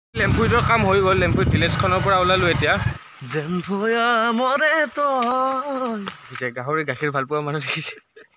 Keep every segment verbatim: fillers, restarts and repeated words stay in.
লেম্পুইটোৰ কাম হৈ গ'ল। লেম্পুইট ভিলেজখনৰ পৰা ওলালোঁ এতিয়া। জেম্ভয়া মৰে তই গাহৰি গাখীৰ ভাল পোৱা মানুহ দেখিছে।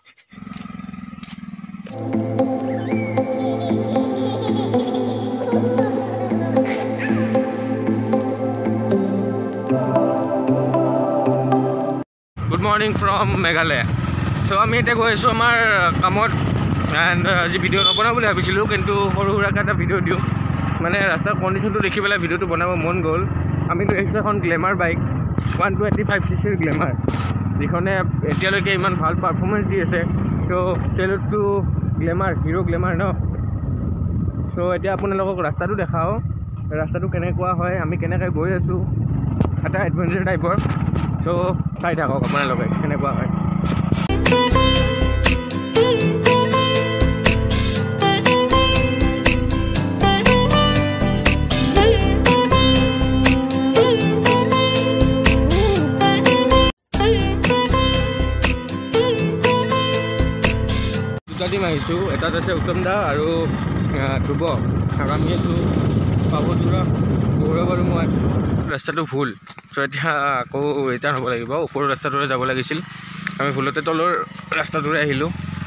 Good morning from Meghalaya. So' আমি এতিয়া গৈ আছোঁ আমাৰ কামত। এণ্ড আজি ভিডিঅ' নবনাওঁ বুলি ভাবিছিলোঁ, কিন্তু সৰু সুৰাকৈ এটা ভিডিঅ' দিওঁ। মানে ৰাস্তাৰ কণ্ডিশ্যনটো দেখি পেলাই ভিডিঅ'টো বনাব মন গ'ল। আমিতো এইটো এখন Glamour bike, one twenty five C sir Glamour, যিখনে এতিয়ালৈকে ইমান ভাল পাৰফৰ্মেঞ্চ দি আছে। So' salute to Glamour, Hero' Glamour ন। চ' এতিয়া আপোনালোকক ৰাস্তাটো দেখাওঁ, ৰাস্তাটো কেনেকুৱা হয়, আমি কেনেকৈ গৈ আছোঁ, এটা এডভেঞ্চাৰ টাইপৰ। চ' চাই থাকক আপোনালোকে কেনেকুৱা হয়। দুটা টিম আহিছোঁ, এটাত আছে উত্তম দা আৰু ধ্ৰুৱ, আৰু আমি আছোঁ পাবজোৰা, গৌৰৱ আৰু মই। ৰাস্তাটো ভুল, চ' এতিয়া আকৌ ৰিটাৰ্ণ হ'ব লাগিব। ওপৰৰ ৰাস্তাটোৰে যাব লাগিছিল, আমি ভুলতে তলৰ ৰাস্তাটোৰে আহিলোঁ।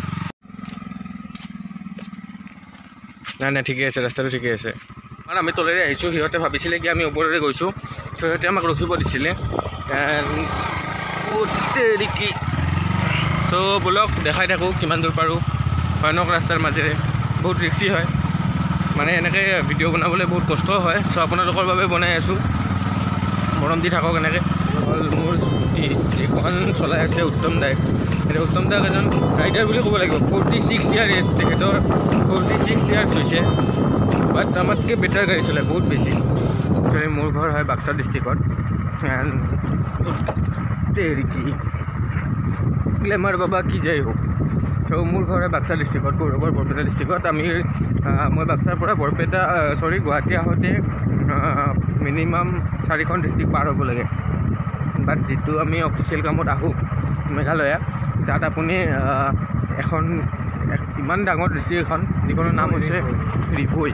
নাই নাই ঠিকে আছে, ৰাস্তাটো ঠিকে আছে। কাৰণ আমি তলেৰে আহিছোঁ, সিহঁতে ভাবিছিলে কি আমি ওপৰেৰে গৈছোঁ, চ' সিহঁতে আমাক ৰখিব দিছিলে। কি চ' ব'লক দেখাই থাকোঁ কিমান দূৰ পাৰোঁ। ভয়ানক ৰাস্তাৰ মাজেৰে, বহুত ৰিক্সি হয়, মানে এনেকৈ ভিডিঅ' বনাবলৈ বহুত কষ্ট হয়। চ' আপোনালোকৰ বাবে বনাই আছোঁ, মৰম দি থাকক এনেকৈ। হ'ল মোৰ স্কুটি, যিখন চলাই আছে উত্তম দাই। এতিয়া উত্তম দাক এজন ৰাইডাৰ বুলি ক'ব লাগিব। ফৰ্টি ছিক্স ইয়াৰ এজ তেখেতৰ, ফৰ্টি ছিক্স ইয়াৰ্ছ হৈছে, বাট আমাতকৈ বেটাৰ গাড়ী চলায়, বহুত বেছি। মোৰ ঘৰ হয় বাক্সা ডিষ্ট্ৰিক্টত। কি গ্লেমাৰ বাবা কি যায় হোক। চ' মোৰ ঘৰ হয় বাক্সা ডিষ্ট্ৰিক্টত, গৌৰৱৰ বৰপেটা ডিষ্ট্ৰিক্টত। আমি মই বাক্সাৰ পৰা বৰপেটা চৰি গুৱাহাটী আহোঁতে মিনিমাম চাৰিখন ডিষ্ট্ৰিক্ট পাৰ হ'ব লাগে। বাট যিটো আমি অফিচিয়েল কামত আহোঁ মেঘালয়া, তাত আপুনি এখন ইমান ডাঙৰ ডিষ্ট্ৰিক্ট এখন, যিখনৰ নাম হৈছে ৰিভৈ।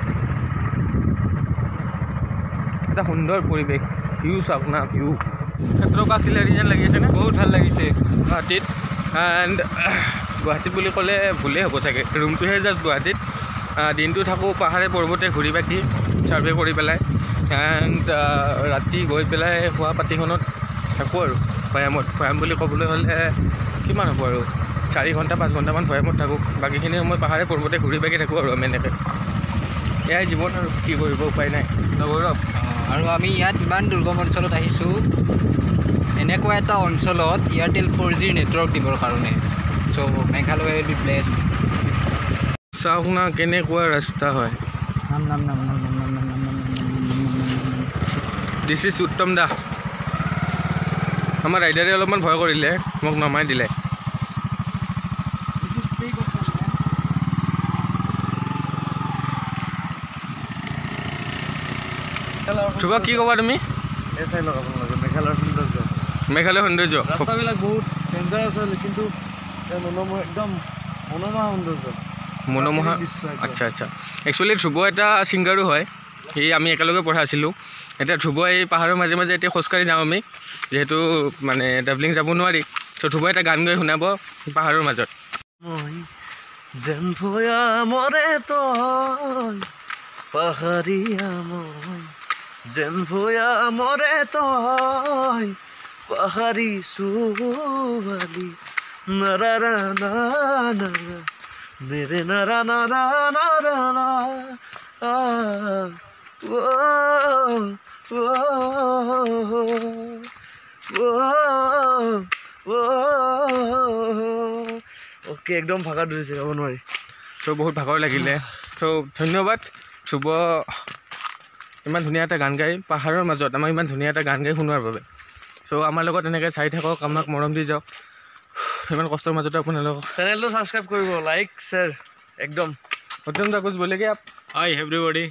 এটা সুন্দৰ পৰিৱেশ, ভিউ চাওক না, ভিউ ক্ষেত্ৰৰ কাষিলাৰী যেন লাগিছেনে? বহুত ভাল লাগিছে গুৱাহাটীত। এণ্ড গুৱাহাটীত বুলি ক'লে ভুলেই হ'ব চাগে, ৰুমটোহে জাষ্ট গুৱাহাটীত। দিনটো থাকোঁ পাহাৰে পৰ্বতে ঘূৰি পাকি ছাৰ্ভে কৰি পেলাই। এণ্ড ৰাতি গৈ পেলাই শোৱা পাতিখনত থাকোঁ আৰু ভৈয়ামত। ভৈয়াম বুলি ক'বলৈ হ'লে কিমান হ'ব আৰু চাৰি ঘণ্টা পাঁচ ঘণ্টামান ভৈয়ামত থাকোঁ। বাকীখিনি সময় পাহাৰে পৰ্বতে ঘূৰি পাকি থাকোঁ আৰু আমি এনেকৈ। এয়াই জীৱন আৰু কি কৰিব, উপায় নাই ন গৌৰৱ। আৰু আমি ইয়াত ইমান দুৰ্গম অঞ্চলত আহিছোঁ, এনেকুৱা এটা অঞ্চলত এয়াৰটেল ফ'ৰ জিৰ নেটৱৰ্ক দিবৰ কাৰণে। So' Meghalaya will be blessed. চাওক না কেনেকুৱা ৰাস্তা হয়। দিছ ইজ উত্তম দা। আমাৰ ৰাইডাৰে অলপমান ভয় কৰিলে, মোক নমাই দিলে। ধ্ৰুৱ কি ক'বা তুমি? এই চাই লওক আপোনালোকে মেঘালয়ৰ সৌন্দৰ্য। মেঘালয়ৰ সৌন্দৰ্য ৰাস্তাবিলাক বহুত ডেঞ্জাৰাছ হয়, কিন্তু মনোমোহা, একদম মনোমোহা সৌন্দৰ্য, মনোমোহা। আচ্ছা আচ্ছা, একচুৱেলি ধ্ৰুৱ এটা ছিংগাৰো হয়, সি আমি একেলগে পঢ়া আছিলোঁ। এতিয়া ধ্ৰুৱ এই পাহাৰৰ মাজে মাজে এতিয়া খোজকাঢ়ি যাওঁ আমি, যিহেতু মানে ট্ৰেভেলিং যাব নোৱাৰি। চ' ধ্ৰুৱ এটা গান গাই শুনাব পাহাৰৰ মাজত। মই জেম্ভয়া মৰে তই পাহাৰীয়া, মই জেম্ভয়া মৰে তই পাহাৰী ছোৱালী, নাৰা নাৰা নেৰে নাৰা নাৰা নাৰা না। অ'কে, একদম ভাগৰ ধৰিছে, যাব নোৱাৰি। চ' বহুত ভাগৰ লাগিলে। চ' ধন্যবাদ ধ্ৰুৱ, ইমান ধুনীয়া এটা গান গাই পাহাৰৰ মাজত আমাক ইমান ধুনীয়া এটা গান গাই শুনোৱাৰ বাবে। চ' আমাৰ লগত এনেকৈ চাই থাকক, আমাক মৰম দি যাওক ইমান কষ্টৰ মাজতে। আপোনালোকক চেনেলটো ছাবস্ক্ৰাইব কৰিব, লাইক শ্বেয়াৰ একদম। उत्तम दा कुछ बोलेंगे आप? Hi everybody.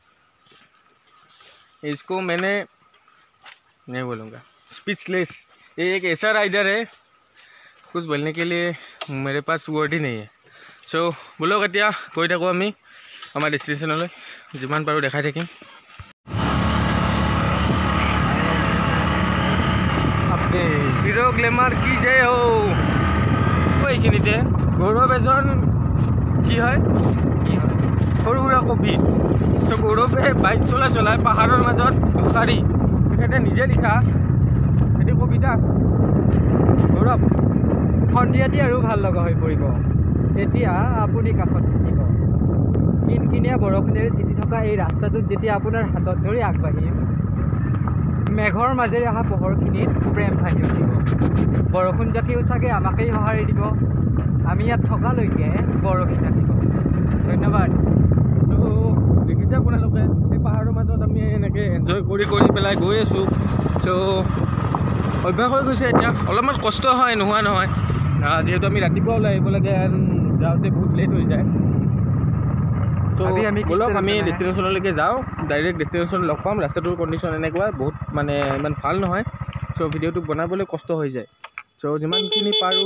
इसको मैंने नहीं बोलूँगा, स्पीचलेस। ये एक ऐसा राइडर है, कुछ बोलने के लिए मेरे पास वर्ड ही नहीं है। सो बोलो এতিয়া গৈ থাকোঁ আমি আমাৰ ডেষ্টিনেশ্যনলৈ, যিমান পাৰোঁ দেখাই থাকিম। হিৰো গ্লেমাৰ কি যে ও এইখিনিতে গৌৰৱ এজন কি হয় সৰু সুৰা কবি চ' গৌৰৱে বাইক চলাই চলাই পাহাৰৰ মাজত উখাৰি তেখেতে নিজে লিখা এটি কবিতা গৌৰৱ সন্ধিয়াটি আৰু ভাল লগা হৈ পৰিব যেতিয়া আপুনি কাষত থাকিব কিনকিনীয়া বৰষুণেৰে তিতি থকা এই ৰাস্তাটোত যেতিয়া আপোনাৰ হাতত ধৰি আগবাঢ়িম মেঘৰ মাজেৰে অহা পোহৰখিনিত প্ৰেম ভাহি উঠিব বৰষুণ জাকিও চাগে আমাকেই সঁহাৰি দিব আমি ইয়াত থকালৈকে বৰষি থাকিব ধন্যবাদ ত' দেখিছে আপোনালোকে এই পাহাৰৰ মাজত আমি এনেকৈ এনজয় কৰি কৰি পেলাই গৈ আছোঁ চ' অভ্যাস হৈ গৈছে এতিয়া অলপমান কষ্ট হয় নোহোৱা নহয় যিহেতু আমি ৰাতিপুৱা ওলাই আহিব লাগে যাওঁতে বহুত লেট হৈ যায় চ' আজি আমি ব'লক আমি ডেষ্টিনেশ্যনলৈকে যাওঁ ডাইৰেক্ট ডেষ্টিনেশ্যন লগ পাম ৰাস্তাটোৰ কণ্ডিশ্যন এনেকুৱা বহুত মানে ইমান ভাল নহয় চ' ভিডিঅ'টো বনাবলৈ কষ্ট হৈ যায় চ' যিমানখিনি পাৰোঁ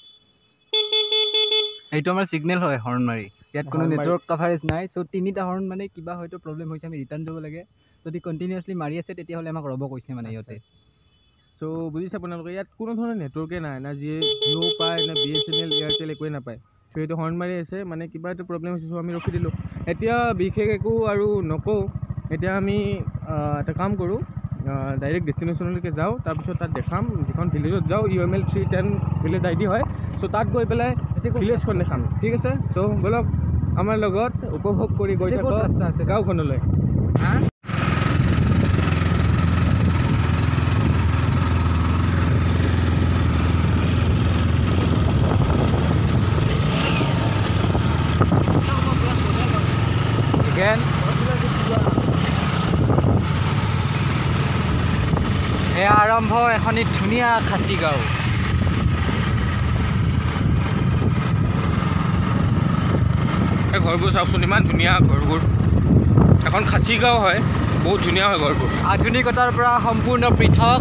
এইটো আমাৰ ছিগনেল হয় হৰ্ণ মাৰি ইয়াত কোনো হৰ্ণ মাৰি। নেটৱৰ্ক কাভাৰেজ নাই চ' তিনিটা হৰ্ণ মানে কিবা হয়তো প্ৰব্লেম হৈছে আমি ৰিটাৰ্ণ যাব লাগে যদি কণ্টিনিউৱাছলি মাৰি আছে তেতিয়াহ'লে আমাক ৰ'ব কৈছে মানে ইহঁতে চ' বুজিছে আপোনালোকে ইয়াত কোনো ধৰণৰ নেটৱৰ্কে নাই না যিয়ে জিঅ' পায় না B S N L Airtel একোৱে নাপায় চ' সেইটো হৰ্ণ মাৰি আছে মানে কিবা এটা প্ৰব্লেম হৈছে চ' আমি ৰখি দিলোঁ এতিয়া বিশেষ একো আৰু নকওঁ এতিয়া আমি এটা কাম কৰোঁ ডাইৰেক্ট ডেষ্টিনেশ্যনলৈকে যাওঁ তাৰপিছত তাত দেখাম যিখন ভিলেজত যাওঁ U M L three ten village I D হয় চ' তাত গৈ পেলাই ভিলেজখন দেখাম ঠিক আছে চ' ব'লক আমাৰ লগত উপভোগ কৰি গৈ থাকক ৰাস্তা আছে গাঁওখনলৈ হা again এয়া আৰম্ভ এখনি ধুনীয়া খাচী গাঁও এই ঘৰবোৰ চাওকচোন ইমান ধুনীয়া ঘৰবোৰ এখন খাচী গাঁও হয় বহুত ধুনীয়া হয় ঘৰবোৰ আধুনিকতাৰ পৰা সম্পূৰ্ণ পৃথক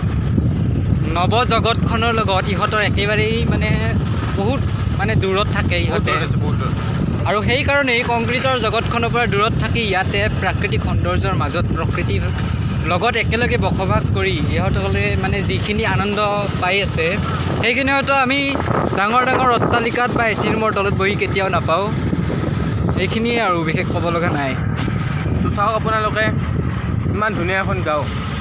নৱজগতখনৰ লগত ইহঁতৰ একেবাৰেই মানে বহুত মানে দূৰত থাকে ইহঁতে বহুত দূৰ আৰু সেইকাৰণেই কংক্ৰিটৰ জগতখনৰ পৰা দূৰত থাকি ইয়াতে প্ৰাকৃতিক সৌন্দৰ্যৰ মাজত প্ৰকৃতিৰ লগত একেলগে বসবাস কৰি ইহঁতসকলে মানে যিখিনি আনন্দ পাই আছে সেইখিনি হয়তো আমি ডাঙৰ ডাঙৰ অট্টালিকাত বা এ চি ৰুমৰ তলত বহি কেতিয়াও নাপাওঁ এইখিনিয়ে আৰু বিশেষ ক'ব লগা নাই তো চাওক আপোনালোকে ইমান ধুনীয়া এখন গাঁও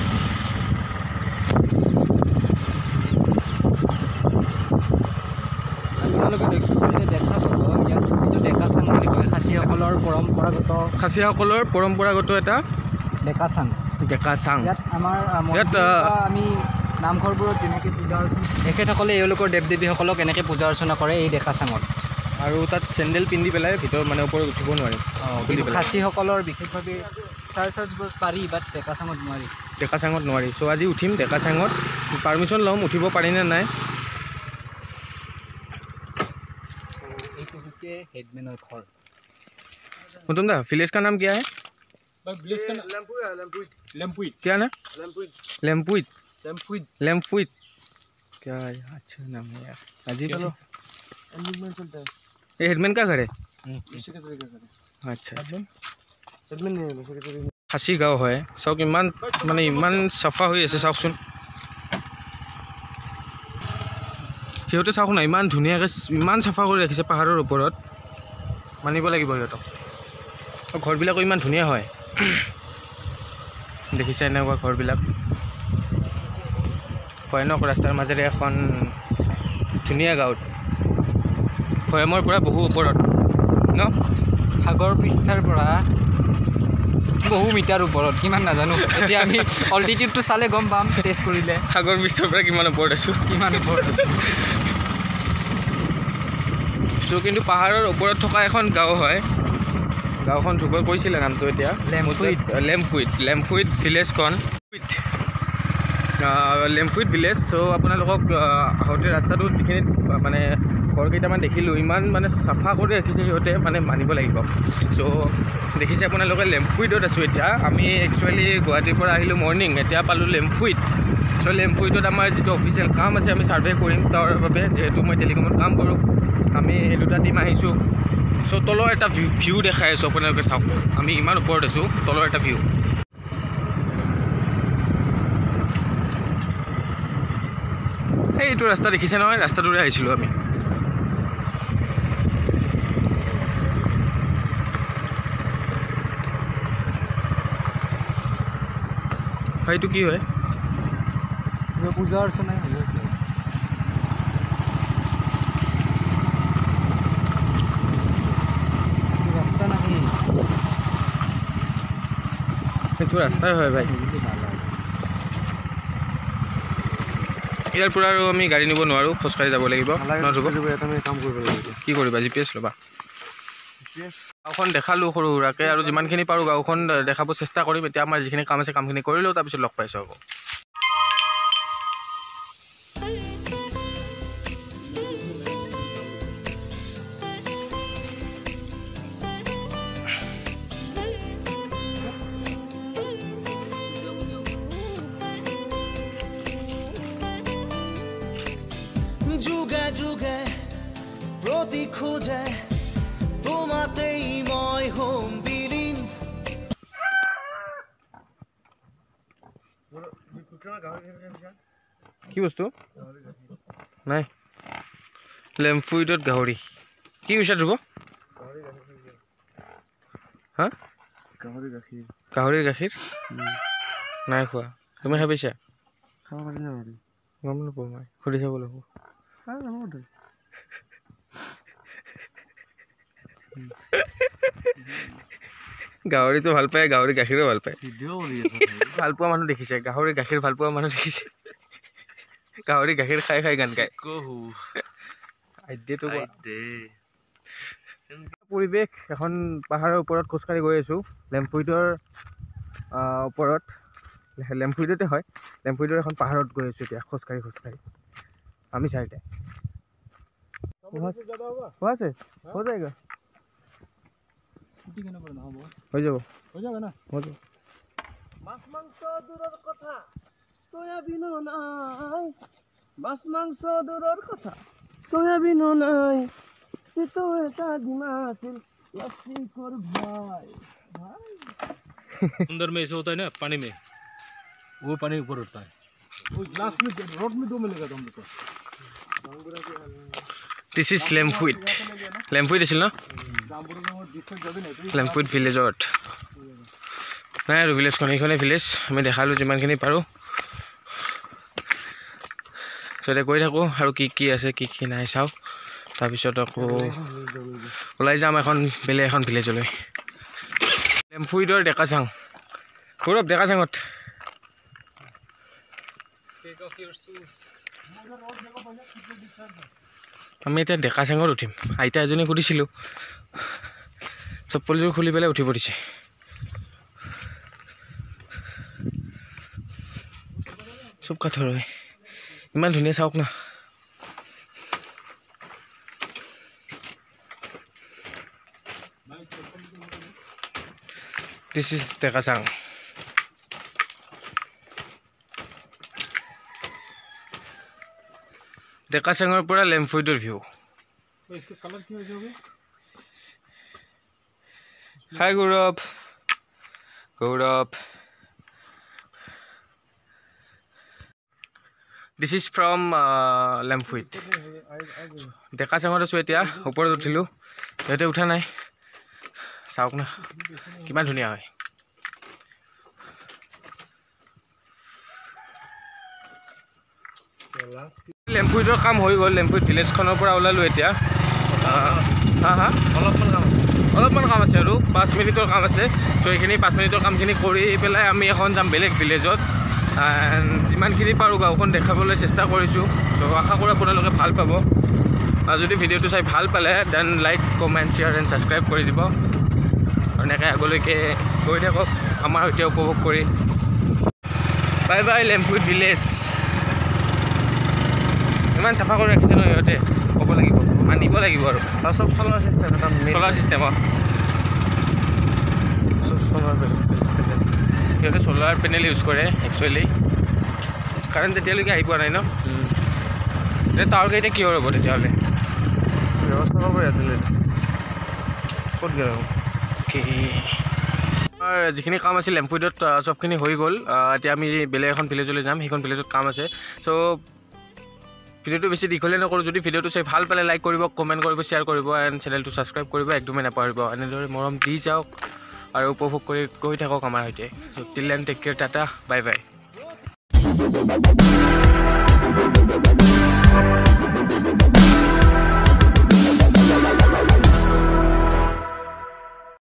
আপোনালোকে দেখা পাব ইয়াত এইটো ডেকাচাং বুলি কয় খাচীসকলৰ পৰম্পৰাগত খাচীসকলৰ পৰম্পৰাগত এটা ডেকাচাং ডেকাচাং ইয়াত আমাৰ ইয়াত, আমি নামঘৰবোৰত যেনেকৈ পূজা অৰ্চনা তেখেতসকলে এওঁলোকৰ দেৱ দেৱীসকলক এনেকৈ পূজা অৰ্চনা কৰে এই ডেকাচাঙত আৰু তাত চেণ্ডেল পিন্ধি পেলাই ভিতৰত মানে ওপৰত উঠিব নোৱাৰি কিন্তু খাচীসকলৰ বিশেষভাৱে চাৰ্চ চাৰ্চবোৰ পাৰি বাট ডেকাচাঙত নোৱাৰি ডেকাচাঙত নোৱাৰি চ' আজি উঠিম ডেকাচাঙত পাৰ্মিশ্যন ল'ম উঠিব পাৰিনে নাই এইটো হৈছে হেডমেনৰ ঘৰ तुम दा विलेज का नाम क्या है विलेज का लैम्पुई है लैम्पुई लेम्पुइट क्या ना लैम्पुई लेम्पुइट लैम्पुई लेम्पुइट क्या है अच्छा नाम है यार अजीब सा एडमिन चलता है ये हेडमैन का घर है इसी के तरीके का अच्छा अच्छा एडमिन नहीं है इसी के तरीके खासी गाँव है चाওক ইমান মানে ইমান চাফা হৈ আছে চাওকচোন সিহঁতে চাওক না ইমান ধুনীয়াকৈ ইমান চাফা কৰি ৰাখিছে পাহাৰৰ ওপৰত মানিব লাগিব সিহঁতক ঘৰবিলাকো ইমান ধুনীয়া হয় দেখিছে এনেকুৱা ঘৰবিলাক ভয়ানক ৰাস্তাৰ মাজেৰে এখন ধুনীয়া গাঁৱত ভৈয়ামৰ পৰা বহু ওপৰত ন সাগৰ পৃষ্ঠাৰ পৰা বহু মিটাৰ ওপৰত কিমান নাজানো এতিয়া আমি অল্টিটিউডটো চালে গম পাম টেষ্ট কৰিলে সাগৰ পৃষ্ঠৰ পৰা কিমান ওপৰত আছোঁ কিমান ওপৰত চ' কিন্তু পাহাৰৰ ওপৰত থকা এখন গাঁও হয় গাঁওখন ধ্ৰুৱই কৈছিলে নামটো এতিয়া লেম্পুইট লেম্পুইট লেম্পুইট ভিলেজখন লেম্পুইট ভিলেজ চ' আপোনালোকক আহোঁতে ৰাস্তাটোত যিখিনিত মানে ঘৰ কেইটামান দেখিলোঁ ইমান মানে চাফা কৰি ৰাখিছে সিহঁতে মানে মানিব লাগিব চ' দেখিছে আপোনালোকে লেম্পুইটত আছোঁ এতিয়া আমি একচুৱেলি গুৱাহাটীৰ পৰা আহিলোঁ মৰ্ণিং এতিয়া পালোঁ লেম্পুইট চ' লেম্পুইটত আমাৰ যিটো অফিচিয়েল কাম আছে আমি ছাৰ্ভে কৰিম তাৰ বাবে যিহেতু মই টেলিকমত কাম কৰোঁ আমি এই দুটা টিম আহিছোঁ চ' তলৰ এটা ভিউ ভিউ দেখাই আছোঁ আপোনালোকে চাওক আমি ইমান ওপৰত আছোঁ তলৰ এটা ভিউ এইটো ৰাস্তা দেখিছে নহয়, ৰাস্তাটোৰে আহিছিলোঁ আমি। এইটো কি হয়? পূজা অৰ্চনা ৰাস্তা নাহি এইটো ৰাস্তাই হয় ভাই। ইয়াৰ পৰা আৰু আমি গাড়ী নিব নোৱাৰোঁ, খোজকাঢ়ি যাব লাগিব। কাম কৰিব লাগিব। কি কৰিবা? জি পি এছ ল'বা। গাঁওখন দেখালোঁ সৰু সুৰাকৈ, আৰু যিমানখিনি পাৰোঁ গাঁওখন দেখাব চেষ্টা কৰিম। এতিয়া আমাৰ যিখিনি কাম আছে কামখিনি কৰি লওঁ, তাৰপিছত লগ পাইছোঁ আকৌ। যুগে যুগে প্রতি খোঁজে তোমাতেই মই হোম বিলীন। কি বস্তু? নাই, লেম্পুইডত গাহৰি। কি কৈছা ধ্ৰুৱ? হা? গাহৰি গাখীৰ। গাহৰিৰ গাখীৰ নাই খোৱা। তুমি খাই পাইছা? খাব পাৰি না পাৰি? গম নাপাওঁ মই, সুধি চাব লাগিব। গাহৰিটো ভাল পায়, গাহৰি গাখীৰো ভাল পায়। ভাল পোৱা মানুহ দেখিছে, গাহৰি গাখীৰ ভাল পোৱা মানুহ দেখিছে। গাহৰি গাখীৰ খাই খাই গান গায়। পৰিৱেশ এখন পাহাৰৰ ওপৰত খোজকাঢ়ি গৈ আছোঁ, লেম্পুইডৰ ওপৰত। লেম্পুইডতে হয়, লেম্পুইডৰ এখন পাহাৰত গৈ আছোঁ এতিয়া খোজকাঢ়ি খোজকাঢ়ি আমি চাৰিটাই। हो আছে हो जाएगा हो যাব हो जाएगा ना हो যাব। মাছ মাংস দূৰৰ কথা সয়াবিনো নাই, মাছ মাংস দূৰৰ কথা সয়াবিনো নাই, চিতো এটা ডিমা আছিল প্লাস্टिकर भाई भाई। अंदर में ऐसे होता है ना, पानी में, वो पानी ऊपर होता है। वो लास्ट में रोड में दो मिलेगा तुम लोग को। This is লেম্পুইড। লেম্পুইড আছিল ন? লেম্পুইড ভিলেজত নাই আৰু ভিলেজখন, এইখনেই ভিলেজ। আমি দেখালোঁ যিমানখিনি পাৰোঁ, তাতে গৈ থাকোঁ আৰু কি কি আছে কি কি নাই চাওঁ, তাৰপিছত আকৌ ওলাই যাম এখন বেলেগ এখন ভিলেজলৈ। লেম্পুইডৰ ডেকাচাং, গৌৰৱ ডেকাচাঙত। আমি এতিয়া ডেকাচাঙত উঠিম। আইতা এজনী সুধিছিলোঁ, চপ্পলযোৰ খুলি পেলাই উঠিব দিছে। চব কাঠৰ হয়, ইমান ধুনীয়া চাওক না। This is Dekachang. ডেকাচাঙৰ পৰা লেম্পুইডৰ view. Hi Gaurav. Gaurav this is from Lempuid. ডেকাচাঙত আছোঁ এতিয়া, ওপৰত উঠিলোঁ, সিহঁতে উঠা নাই। চাওক না কিমান ধুনীয়া হয়। লেম্পুইডৰ কাম হৈ গ'ল, লেম্পুইড ভিলেজখনৰ পৰা ওলালোঁ এতিয়া। হা হা অলপমান কাম অলপমান কাম আছে আৰু পাঁচ মিনিটৰ কাম আছে। তো এইখিনি পাঁচ মিনিটৰ কামখিনি কৰি পেলাই আমি এখন যাম বেলেগ ভিলেজত। যিমানখিনি পাৰোঁ গাঁওখন দেখাবলৈ চেষ্টা কৰিছোঁ। চ' আশা কৰোঁ আপোনালোকে ভাল পাব। যদি ভিডিঅ'টো চাই ভাল পালে then like comment share and subscribe কৰি দিব। এনেকৈ আগলৈকে গৈ থাকক আমাৰ সৈতে উপভোগ কৰি। Bye bye Lempuid village. ইমান চাফা কৰি ৰাখিছে ন সিহঁতে, ক'ব লাগিব, মানিব লাগিব আৰু। চব চলাৰ চিষ্টেম, চলাৰ চিষ্টেমত সিহঁতে চলাৰ পেনেল ইউজ কৰে একচুৱেলি। কাৰেণ্ট তেতিয়ালৈকে আহি পোৱা নাই ন? এতিয়া টাৱাৰকেইটা এতিয়া কিহৰ হ'ব তেতিয়াহ'লে? ব্যৱস্থা কৰিব ইয়াতে ক'ত গ'ল? কি আমাৰ যিখিনি কাম আছিল লেম্পুইডত চবখিনি হৈ গ'ল। এতিয়া আমি বেলেগ এখন ভিলেজলৈ যাম, সেইখন ভিলেজত কাম আছে। চ' ভিডিঅ'টো বেছি দীঘলীয়া নকৰোঁ যদি ভিডিঅ'টো চাই ভাল পালে লাইক কৰিব কমেণ্ট কৰিব শ্বেয়াৰ কৰিব এণ্ড চেনেলটো ছাবস্ক্ৰাইব কৰিব একদমেই নাপাহৰিব এনেদৰে মৰম দি যাওক আৰু উপভোগ কৰি গৈ থাকক আমাৰ সৈতে till then take care tata bye বাই